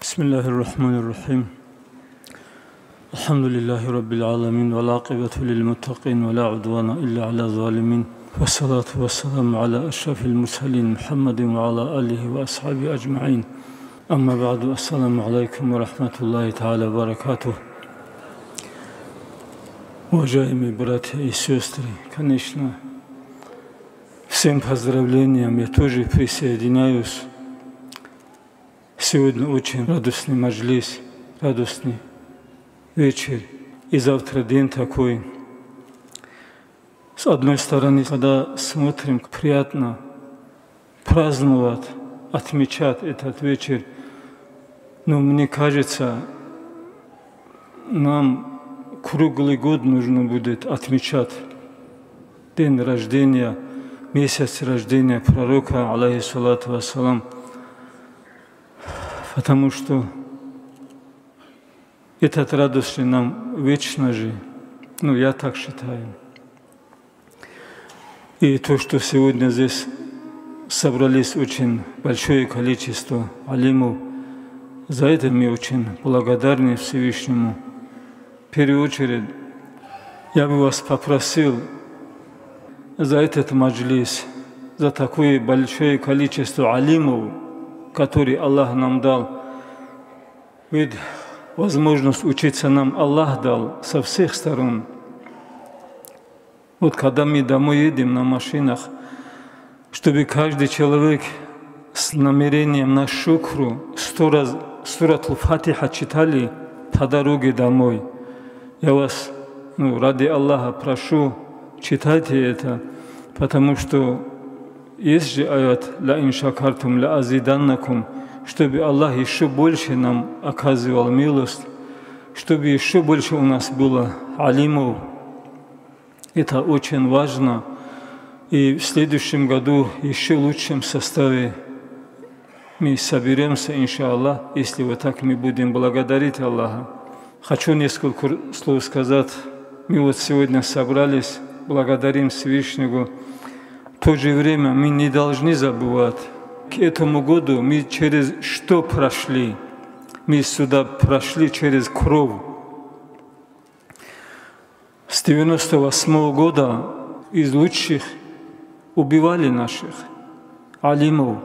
Bismillahirrahmanirrahim. Elhamdülillahi Rabbil alamin ve l'aqibatu lil muttaqin ve la udvana illa ala zalimin. Ve salatu ve selamu ala eşrafil mursalin Muhammedin ve ala alihi ve ashabi ecma'in. Amma ba'du, assalamu alaikum ve rahmatullahi ta'ala ve barakatuh. Уважаемые братья и сестры, конечно, всем поздравлениям я тоже присоединяюсь. Сегодня очень радостный маджлис, радостный вечер. И завтра день такой. С одной стороны, когда смотрим, приятно праздновать, отмечать этот вечер. Но мне кажется, нам круглый год нужно будет отмечать день рождения, месяц рождения пророка, алейхиссалату вассалам. Потому что этот радость нам вечно же, я так считаю. И то, что сегодня здесь собрались очень большое количество алимов, за это мы очень благодарны Всевышнему. В первую очередь, я бы вас попросил за этот маджлис, за такое большое количество алимов, который Аллах нам дал. Ведь возможность учиться нам Аллах дал со всех сторон. Вот когда мы домой едем на машинах, чтобы каждый человек с намерением на шукру 100 раз сурат Аль-Фатиха читали по дороге домой. Я вас, ради Аллаха прошу, читайте это, потому что есть же аят «Ла ин шакартум ла азиданнакум», чтобы Аллах еще больше нам оказывал милость, чтобы еще больше у нас было алимов. Это очень важно. И в следующем году еще в лучшем составе мы соберемся, иншаллах, если вот так мы будем благодарить Аллаха. Хочу несколько слов сказать. Мы вот сегодня собрались, благодарим Всевышнего. В то же время мы не должны забывать, к этому году мы через что прошли? Мы сюда прошли через кровь. С 98 года из лучших убивали наших алимов,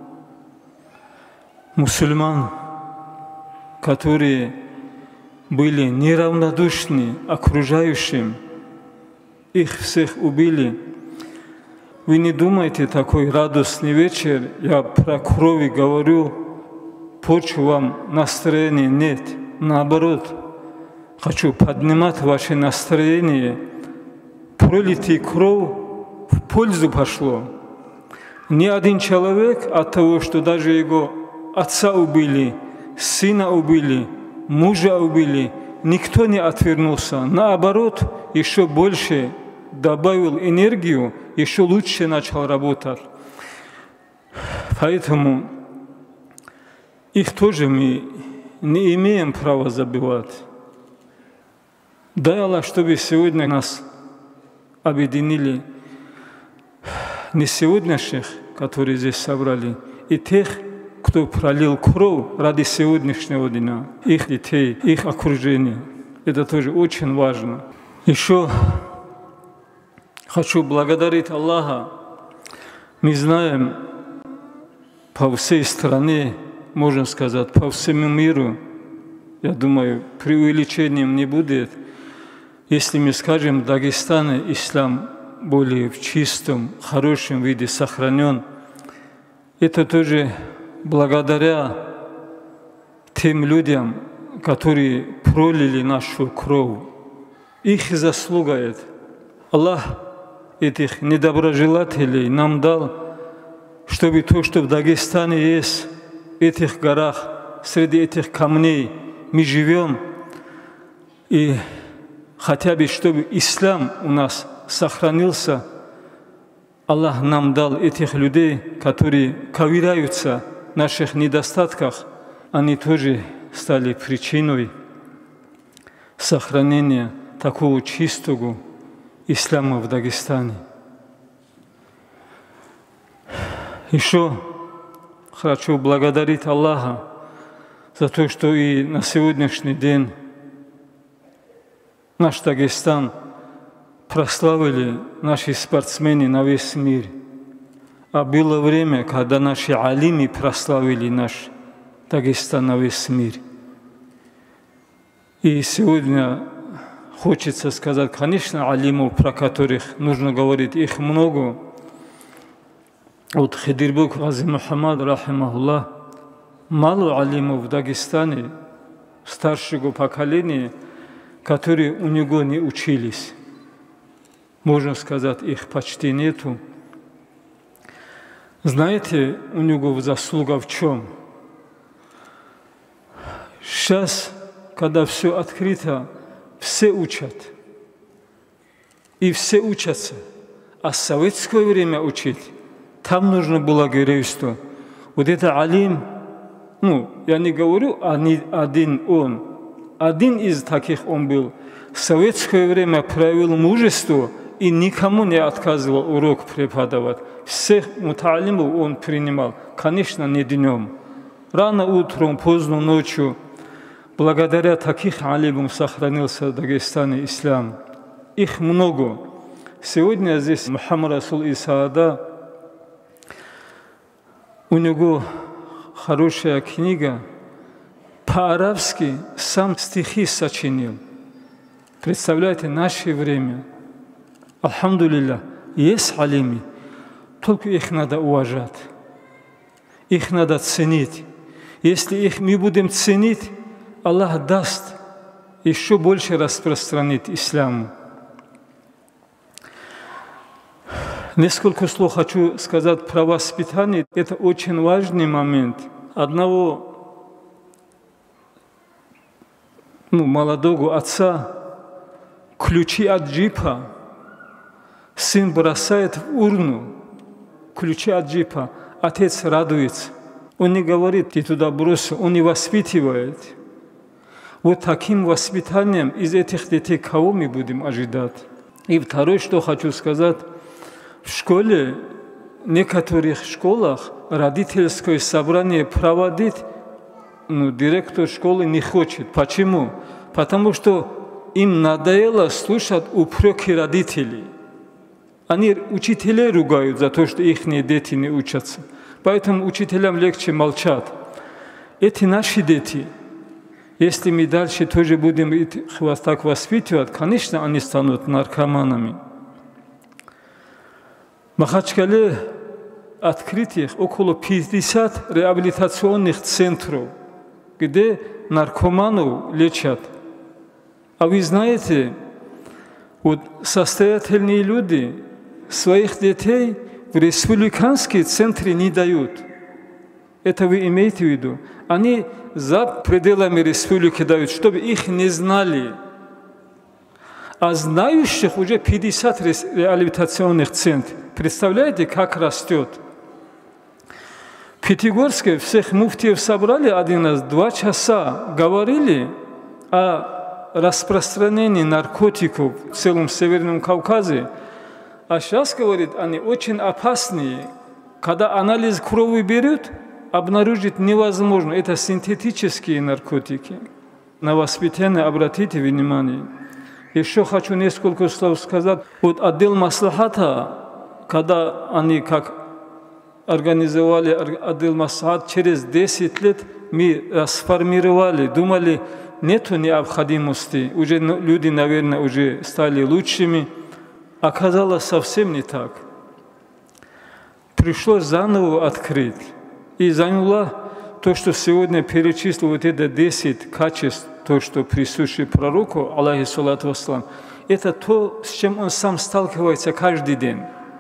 мусульман, которые были неравнодушны окружающим, их всех убили. Вы не думайте, такой радостный вечер, я про кровь говорю, порчу вам настроения нет. Наоборот, хочу поднимать ваше настроение. Пролитый кровь в пользу пошло. Ни один человек от того, что даже его отца убили, сына убили, мужа убили, никто не отвернулся. Наоборот, еще больше добавил энергию, еще лучше начал работать. Поэтому их тоже мы не имеем права забывать. Дай Аллах, чтобы сегодня нас объединили не сегодняшних, которые здесь собрали, и тех, кто пролил кровь ради сегодняшнего дня, их детей, их окружения. Это тоже очень важно. Еще хочу благодарить Аллаха. Мы знаем, по всей стране, можно сказать, по всему миру, я думаю, преувеличением не будет, если мы скажем, в Дагестане ислам более в чистом, хорошем виде сохранен. Это тоже благодаря тем людям, которые пролили нашу кровь. Их заслуга это. Аллах этих недоброжелателей нам дал, чтобы то, что в Дагестане есть, в этих горах, среди этих камней мы живем, и хотя бы, чтобы ислам у нас сохранился, Аллах нам дал этих людей, которые ковыряются в наших недостатках, они тоже стали причиной сохранения такого чистого ислама в Дагестане. Еще хочу благодарить Аллаха за то, что и на сегодняшний день наш Дагестан прославили наши спортсмены на весь мир. А было время, когда наши алимы прославили наш Дагестан на весь мир. И сегодня хочется сказать, конечно, алимов, про которых нужно говорить, их много. Вот Хидирбек Гази Мухаммад, рахимахуллах, мало алимов в Дагестане, старшего поколения, которые у него не учились. Можно сказать, их почти нету. Знаете, у него заслуга в чем? Сейчас, когда все открыто, все учат. И все учатся. А в советское время учить, там нужно было геройство. Вот это алим, я не говорю, один он. Один из таких он был. В советское время проявил мужество и никому не отказывал урок преподавать. Всех муталимов он принимал. Конечно, не днем. Рано утром, поздно ночью. Благодаря таких алимам сохранился в Дагестане ислам. Их много. Сегодня здесь Мухаммад Расул Исаада, у него хорошая книга, по-арабски сам стихи сочинил. Представляете, наше время. Алхамдулилля, есть алимы, только их надо уважать. Их надо ценить. Если их мы будем ценить, Аллах даст еще больше распространить ислам. Несколько слов хочу сказать про воспитание. Это очень важный момент. Одного молодого отца ключи от джипа сын бросает в урну. Ключи от джипа. Отец радуется. Он не говорит, ты туда бросил, он не воспитывает. Вот таким воспитанием из этих детей кого мы будем ожидать? И второе, что хочу сказать, в школе, в некоторых школах родительское собрание проводить, директор школы не хочет. Почему? Потому что им надоело слушать упреки родителей. Они учителей ругают за то, что их дети не учатся. Поэтому учителям легче молчать. Эти наши дети. Если мы дальше тоже будем их так воспитывать, конечно, они станут наркоманами. В Махачкале открытых около 50 реабилитационных центров, где наркоманов лечат. А вы знаете, вот состоятельные люди своих детей в республиканские центры не дают. Это вы имеете в виду? Они за пределами республики дают, чтобы их не знали. А знающих уже 50 реабилитационных центров. Представляете, как растет? В Пятигорске всех муфтиев собрали один раз, 2 часа говорили о распространении наркотиков в целом Северном Кавказе. А сейчас, говорит, они очень опасные. Когда анализ крови берут, обнаружить невозможно. Это синтетические наркотики. На воспитание обратите внимание. Еще хочу несколько слов сказать. Вот отдел Маслахата, когда они как организовали отдел Маслахат, через 10 лет мы расформировали, думали, нету необходимости. Уже люди, наверное, уже стали лучшими. Оказалось совсем не так. Пришлось заново открыть. И заняло то, что сегодня перечислил, вот это 10 качеств, то, что присуще пророку, алейхиссалату вассалам, это то, с чем он сам сталкивается каждый день.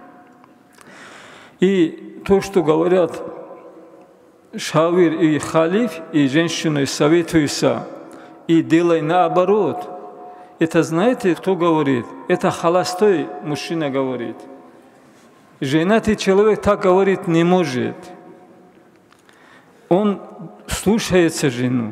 И то, что говорят шавир и халиф, и женщины советуются, и делай наоборот. Это знаете, кто говорит? Это холостой мужчина говорит. Женатый человек так говорить не может. Он слушается жену.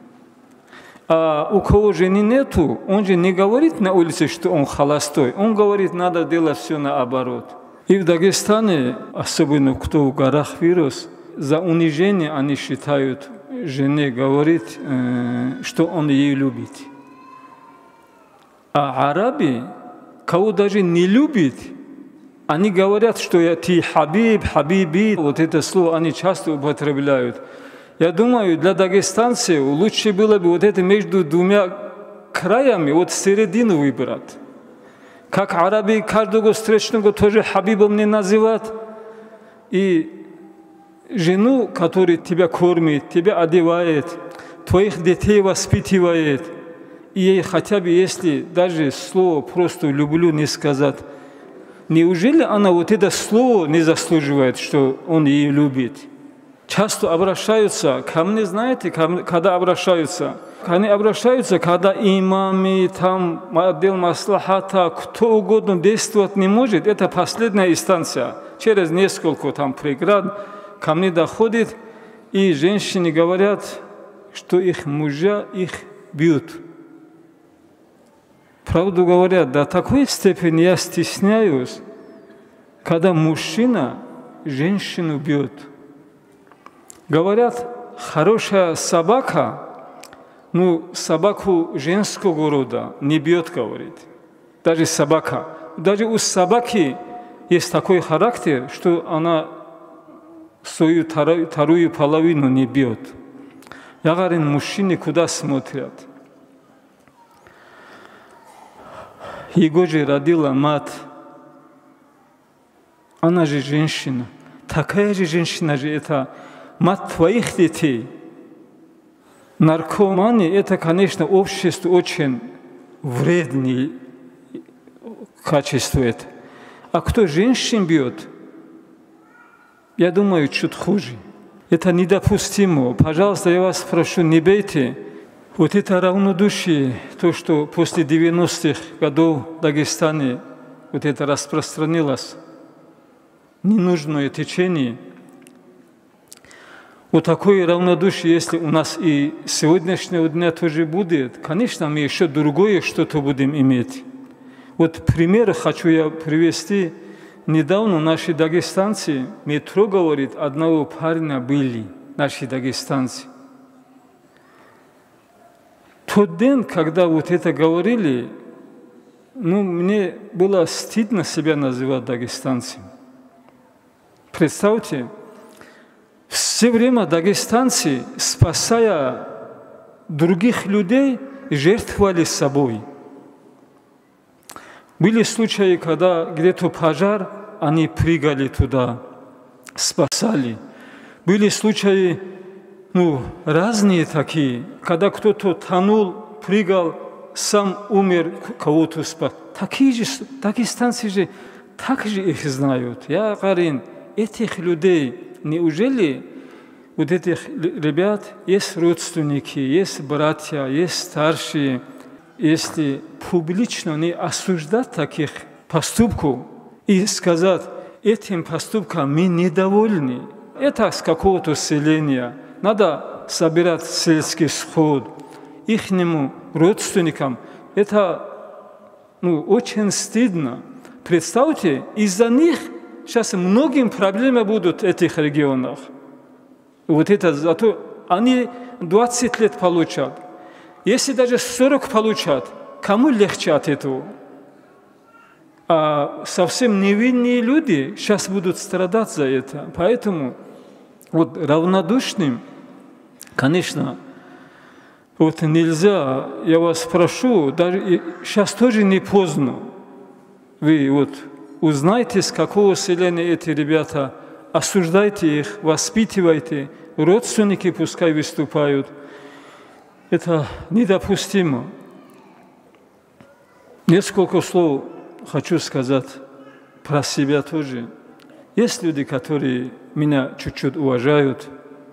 А у кого жены нету, он же не говорит на улице, что он холостой. Он говорит, надо делать все наоборот. И в Дагестане, особенно кто в горах вырос, за унижение они считают жене говорит, что он ее любит. А араби, кого даже не любит, они говорят, что ты хабиб, хабиби. Вот это слово они часто употребляют. Я думаю, для дагестанцев лучше было бы вот это между двумя краями, вот середину выбрать. Как араби каждого встречного тоже хабибом не называют. И жену, которая тебя кормит, тебя одевает, твоих детей воспитывает, и ей хотя бы, если даже слово просто «люблю» не сказать, неужели она вот это слово не заслуживает, что он ее любит? Часто обращаются ко мне, знаете, когда обращаются? Они обращаются, когда имамы, там, отдел маслахата, кто угодно действовать не может. Это последняя инстанция. Через несколько там преград ко мне доходит, и женщины говорят, что их мужья их бьют. Правду говорят, до такой степени я стесняюсь, когда мужчина женщину бьет. Говорят, хорошая собака, собаку женского рода не бьет, говорит. Даже собака. Даже у собаки есть такой характер, что она свою вторую половину не бьет. Я говорю, мужчины куда смотрят? Его же родила мать. Она же женщина. Такая же женщина же это мать твоих детей. Наркомания – это, конечно, обществу очень вредное качество. Это. А кто женщин бьет, я думаю, чуть хуже. Это недопустимо. Пожалуйста, я вас прошу, не бейте. Вот это равнодушие, то, что после 90-х годов в Дагестане вот это распространилось, ненужное течение. Вот такое равнодушие, если у нас и сегодняшнего дня тоже будет, конечно, мы еще другое что-то будем иметь. Вот пример хочу я привести. Недавно наши дагестанцы, метро говорит, одного парня были, наши дагестанцы. Тот день, когда вот это говорили, мне было стыдно себя называть дагестанцем. Представьте, все время дагестанцы, спасая других людей, жертвовали собой. Были случаи, когда где-то пожар, они прыгали туда, спасали. Были случаи, разные такие, когда кто-то тонул, прыгал, сам умер, кого-то спас. Такие же дагестанцы же также их знают. Я говорю, этих людей, неужели вот этих ребят есть родственники, есть братья, есть старшие, если публично не осуждать таких поступков и сказать, этим поступком мы недовольны, это с какого-то селения, надо собирать сельский сход, ихним родственникам, это очень стыдно. Представьте, из-за них сейчас многим проблемы будут в этих регионах. Вот это зато они 20 лет получат. Если даже 40 получат, кому легче от этого? А совсем невинные люди сейчас будут страдать за это. Поэтому вот равнодушным, конечно, вот нельзя, я вас прошу, даже сейчас тоже не поздно. Вы вот узнайте, с какого селения эти ребята, осуждайте их, воспитывайте, родственники пускай выступают. Это недопустимо. Несколько слов хочу сказать про себя тоже. Есть люди, которые меня чуть-чуть уважают.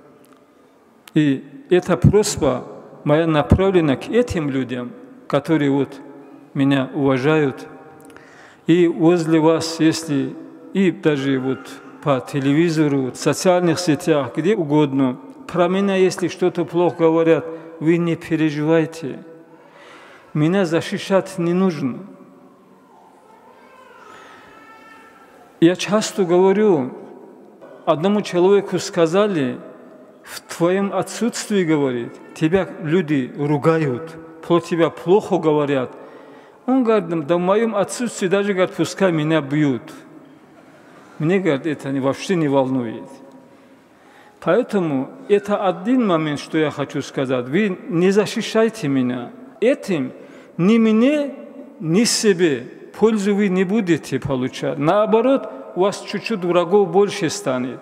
И эта просьба моя направлена к этим людям, которые вот меня уважают. И возле вас, если и даже вот по телевизору, в социальных сетях, где угодно, про меня, если что-то плохо говорят, вы не переживайте. Меня защищать не нужно. Я часто говорю, одному человеку сказали, в твоем отсутствии, говорит, тебя люди ругают, про тебя плохо говорят. Он говорит, да в моем отсутствии даже, говорит, пускай меня бьют. Мне, говорит, это вообще не волнует. Поэтому это один момент, что я хочу сказать. Вы не защищайте меня. Этим ни мне, ни себе пользу вы не будете получать. Наоборот, у вас чуть-чуть врагов больше станет.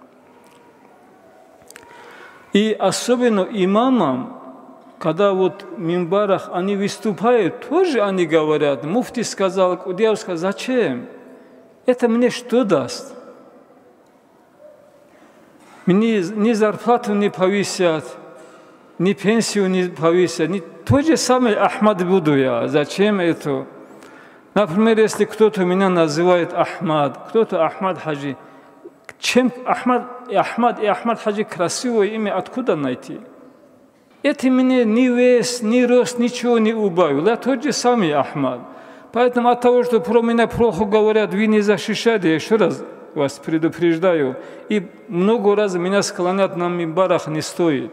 И особенно имамам, когда вот в минбарах они выступают, тоже они говорят, муфти сказал, Кудиев сказал, зачем? Это мне что даст? Мне ни зарплату не повысят, ни пенсию не повысят. То же самое Ахмад буду я. Зачем это? Например, если кто-то меня называет Ахмад, кто-то Ахмад Хаджи. Чем Ахмад и Ахмад Хаджи красивое имя откуда найти? Это мне ни вес, ни рост, ничего не убавил. Я тот же самый Ахмад. Поэтому от того, что про меня плохо говорят, вы не защищаете, я еще раз вас предупреждаю. И много раз меня склонять на минбарах не стоит.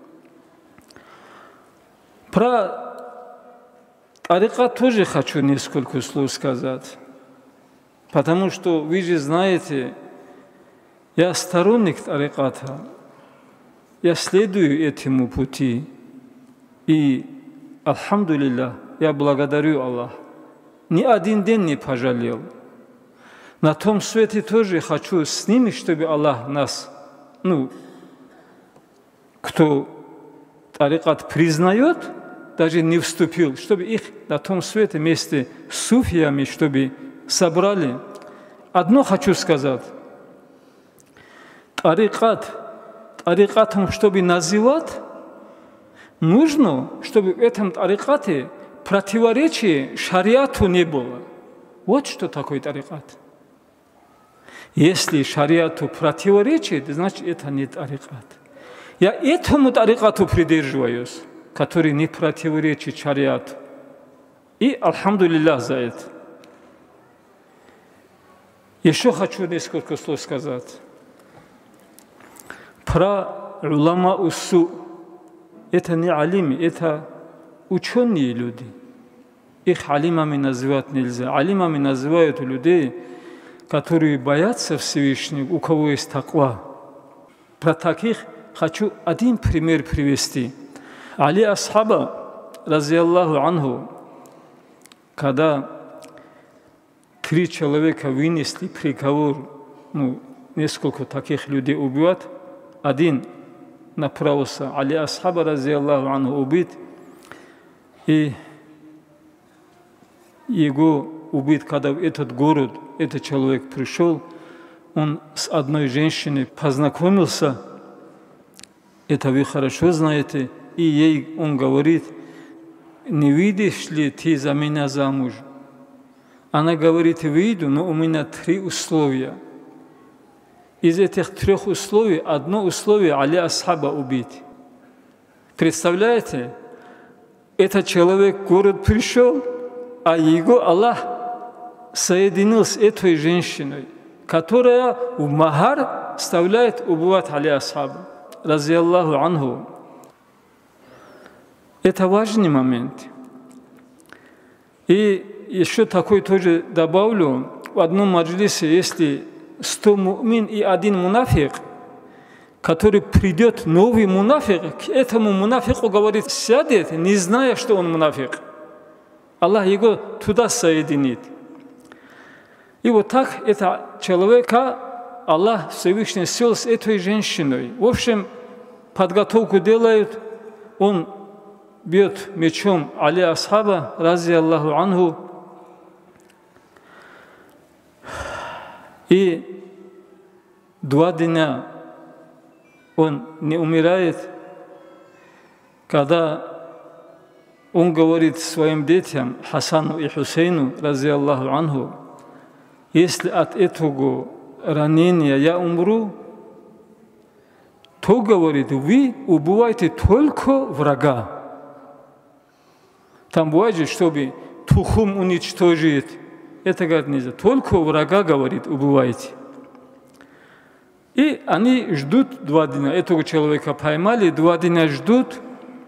Про тарикат тоже хочу несколько слов сказать. Потому что вы же знаете, я сторонник тариката. Я следую этому пути. И, альхамдулиллах, я благодарю Аллаха. Ни один день не пожалел. На том свете тоже хочу с ними, чтобы Аллах нас, кто тарикат признает, даже не вступил, чтобы их на том свете вместе с суфиями, чтобы собрали. Одно хочу сказать. Тарикатом, чтобы называть, нужно, чтобы в этом тарикате противоречие шариату не было. Вот что такое тарикат. Если шариату противоречит, значит, это не тарикат. Я этому тарикату придерживаюсь, который не противоречит шариату. И альхамдулиллах за это. Еще хочу несколько слов сказать. Про улама уссу. Это не алими, это ученые люди. Их алимами называть нельзя. Алимами называют людей, которые боятся Всевышнего, у кого есть таква. Про таких хочу один пример привести. Али Асхаба, разиаллаху анху, когда 3 человека вынесли приговор, несколько таких людей убивать, один направился, Али Асхаба, разиаллаху анху, убит, и его убит, когда в этот город этот человек пришел, он с одной женщиной познакомился, это вы хорошо знаете, и ей он говорит, не выйдешь ли ты за меня замуж? Она говорит, выйду, но у меня 3 условия. Из этих 3 условий, одно условие Али Асхаба убить. Представляете? Этот человек в город пришел, а его Аллах соединил с этой женщиной, которая в махар вставляет убивать Али Асхаба, разиаллаху анху. Это важный момент. И еще такой тоже добавлю, в одном маджлисе, если 100 мумин и 1 мунафик, который придет новый мунафик, к этому мунафику говорит, сядет, не зная, что он мунафик. Аллах его туда соединит. И вот так это человека Аллах Всевышний свел с этой женщиной. В общем, подготовку делают, он бьет мечом Али Асхаба, разиаллаху анху, и 2 дня он не умирает, когда он говорит своим детям, Хасану и Хусейну, разиаллаху анху, если от этого ранения я умру, то, говорит, вы убиваете только врага. Там бывает же, чтобы тухум уничтожить. Это, говорит, нельзя. Только врага, говорит, убивайте. И они ждут 2 дня. Этого человека поймали, 2 дня ждут.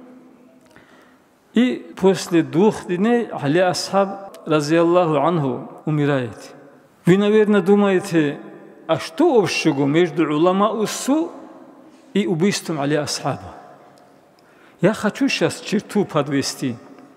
И после 2 дней Али Асхаб, разиаллаху анху, умирает. Вы, наверное, думаете, а что общего между уляма уссу и убийством Али Асхаба? Я хочу сейчас черту подвести.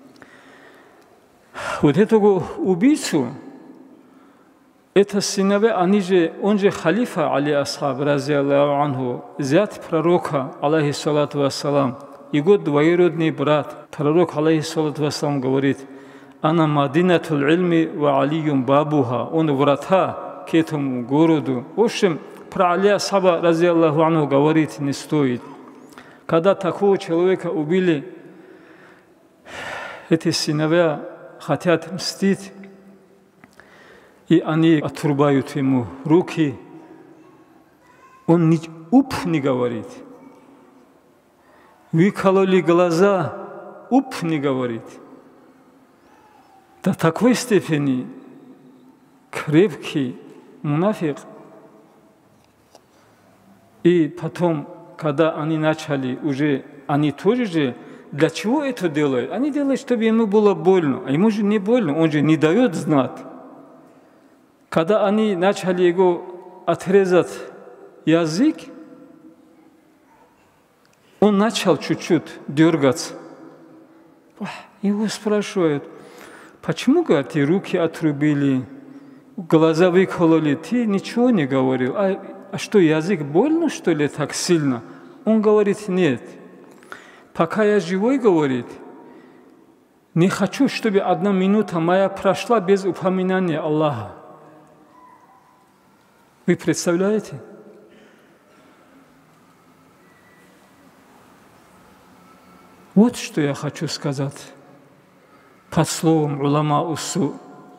Вот этого убийцу, это сыновья, он же халифа Али Асхаб, разиаллаху анху, зять пророка, алейхиссалату вассалам, его двоюродный брат. Пророк, алейхиссалату вассалам, говорит: «Ана мадинатул ильми ва алиюм бабуха». Он врата к этому городу. В общем, про Али Асхаба, разиаллаху анху, говорить не стоит. Когда такого человека убили, эти сыновья хотят мстить, и они отрубают ему руки. Он не говорит. Выкололи глаза, не говорит. До такой степени крепкий мунафик. И потом, когда они начали уже, они тоже же, для чего это делают? Они делают, чтобы ему было больно. А ему же не больно, он же не дает знать. Когда они начали его отрезать язык, он начал чуть-чуть дергаться. Его спрашивают: почему, говорит, ты руки отрубили, глаза выкололи, ты ничего не говорил? А что, язык больно, что ли, так сильно? Он говорит: нет. Пока я живой, говорит, не хочу, чтобы 1 минута моя прошла без упоминания Аллаха. Вы представляете? Вот что я хочу сказать под словом уляма уссу.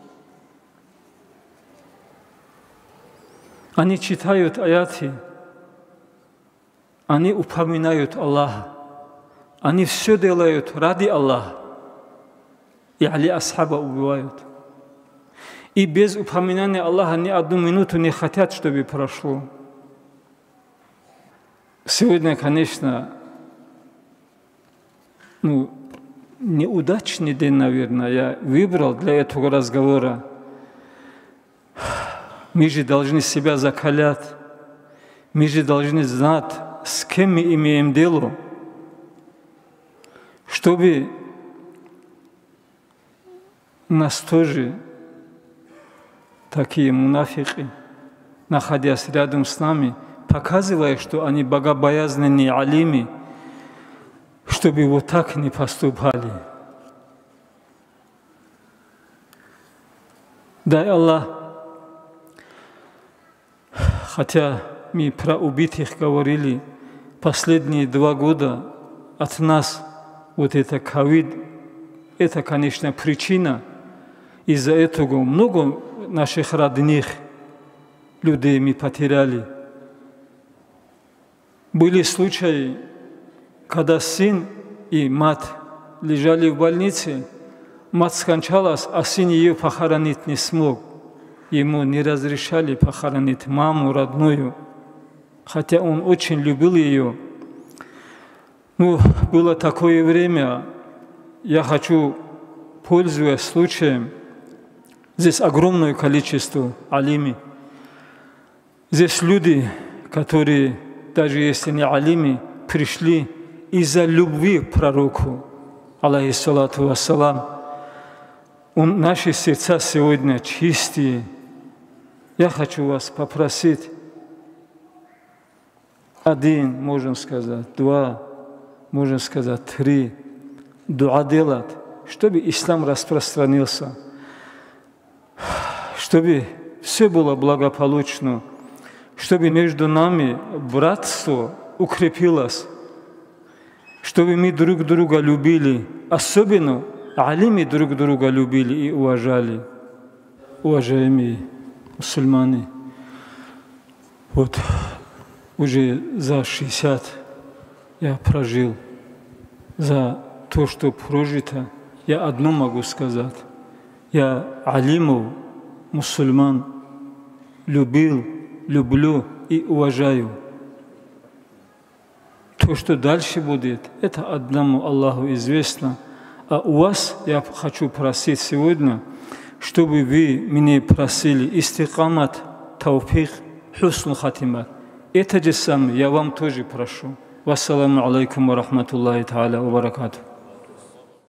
Они читают аяты, они упоминают Аллаха, они все делают ради Аллаха. И Али Асхаба убивают. И без упоминания Аллаха ни 1 минуту не хотят, чтобы прошло. Сегодня, конечно, неудачный день, наверное, я выбрал для этого разговора. Мы же должны себя закалять. Мы же должны знать, с кем мы имеем дело, чтобы нас тоже такие мунафики, находясь рядом с нами, показывая, что они богобоязненные алимы, чтобы вот так не поступали. Дай Аллах, хотя мы про убитых говорили, последние 2 года от нас вот это ковид, это, конечно, причина. Из-за этого много наших родных людей мы потеряли. Были случаи, когда сын и мать лежали в больнице, мать скончалась, а сын ее похоронить не смог. Ему не разрешали похоронить маму родную, хотя он очень любил ее. Было такое время, я хочу, пользуясь случаем, здесь огромное количество алими. Здесь люди, которые, даже если не алими, пришли из-за любви к пророку, алейхиссалату вассалам. Наши сердца сегодня чистые. Я хочу вас попросить, 1, можно сказать, 2, можно сказать, 3, дуа делать, чтобы ислам распространился, чтобы все было благополучно, чтобы между нами братство укрепилось, чтобы мы друг друга любили, особенно алимы друг друга любили и уважали. Уважаемые мусульмане, вот уже за 60 я прожил. За то, что прожито, я одно могу сказать. Я алимов, мусульман, любил, люблю и уважаю. То, что дальше будет, это одному Аллаху известно. А у вас я хочу просить сегодня, чтобы вы меня просили истикамат, тауфих, хусн хатимат. Это же самое я вам тоже прошу. Вассаламу алейкум ва рахматуллахи та'аля ва баракатух.